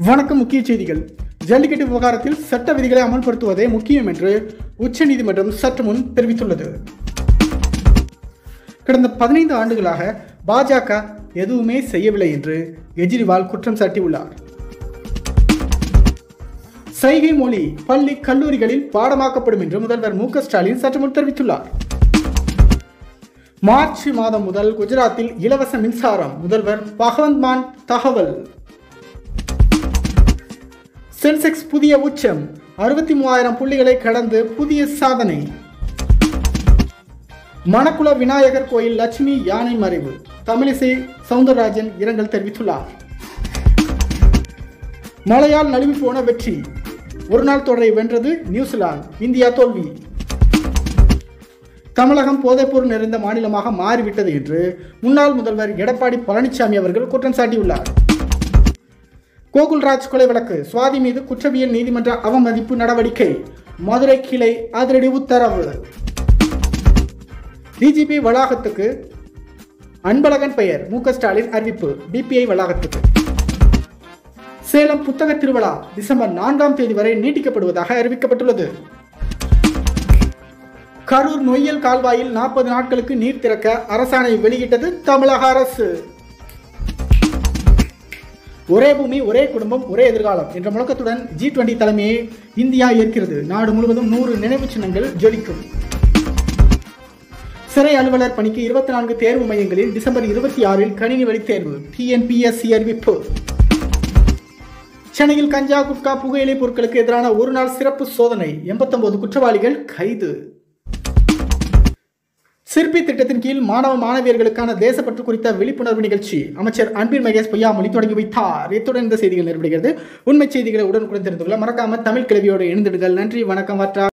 வணக்கம். முக்கிய செய்திகள். ஜல்லிக்கட்டு விவகாரத்தில் சட்ட விதிகளை அமல்படுத்துவதே முக்கியம் என்று உச்சநீதிமன்றம் சற்று முன் தெரிவித்துள்ளது. கடந்த 15 ஆண்டுகளாக பாஜக எதுவுமே செய்யவில்லை என்று கெஜ்ரிவால் குற்றம் சாட்டியுள்ளார். சைகை மொழி பள்ளி கல்லூரிகளில் பாடமாக்கப்படும் என்று முதல்வர் மு.க. ஸ்டாலின் சற்று முன் தெரிவித்துள்ளார். மார்ச் மாதம் முதல் குஜராத்தில் இலவச மின்சாரம், முதல்வர் பகவந்த் மான் தகவல். சென்செக்ஸ் புதிய உச்சம், 63,000 புள்ளிகளை கடந்து புதிய சாதனை. மணக்குள விநாயகர் கோயில் லட்சுமி யானை மறைவு, தமிழிசை சவுந்தரராஜன் இரங்கல் தெரிவித்துள்ளார். மழையால் நழுவி போன வெற்றி, ஒருநாள் தொடரை வென்றது நியூசிலாந்து, இந்தியா தோல்வி. தமிழகம் போதைப்பொருள் நிறைந்த மாநிலமாக மாறிவிட்டது என்று முன்னாள் முதல்வர் எடப்பாடி பழனிசாமி அவர்கள் குற்றம் சாட்டியுள்ளார். கோகுல்ராஜ் கொலை வழக்கு, சுவாதி மீது குற்றவியல் நீதிமன்ற அவமதிப்பு நடவடிக்கை, மதுரை கிளை அதிரடி உத்தரவு. டிஜிபி வளாகத்துக்கு அன்பழகன் பெயர், மு.க. ஸ்டாலின் அறிவிப்பு, டிபிஐ வளாகத்துக்கு. சேலம் புத்தக திருவிழா டிசம்பர் 4ஆம் தேதி வரை நீட்டிக்கப்படுவதாக அறிவிக்கப்பட்டுள்ளது. கரூர் நொய்யல் கால்வாயில் 40 நாட்களுக்கு நீர் திறக்க அரசாணை வெளியிட்டது தமிழக அரசு. ஒரே பூமி, ஒரே குடும்பம், ஒரே எதிர்காலம் என்ற முழக்கத்துடன் G20 தலைமையை இந்தியா ஏற்கிறது. நாடு முழுவதும் 100 நினைவு சின்னங்கள் ஜொலிக்கும். சிறை அலுவலர் பணிக்கு 24 தேர்வு மையங்களில் டிசம்பர் 26இல் கணினி வழி தேர்வு, TNPSC அறிவிப்பு. சென்னையில் கஞ்சா, குட்கா, புகையிலை பொருட்களுக்கு எதிரான ஒரு நாள் சிறப்பு சோதனை, 89 குற்றவாளிகள் கைது. சிற்பி திட்டத்தின் கீழ் மாணவ மாணவியர்களுக்கான தேசப்பற்று குறித்த விழிப்புணர்வு நிகழ்ச்சி அமைச்சர் அன்பில் மகேஷ் பொய்யாமொழி தொடங்கி வைத்தார். இத்துடன் இந்த செய்திகள் நிறைவடைகிறது. உண்மை செய்திகளை உடனுக்குடன் தெரிந்து கொள்ள மறக்காம தமிழ் கிழவியோடு இணைந்திடுங்கள். நன்றி, வணக்கம்.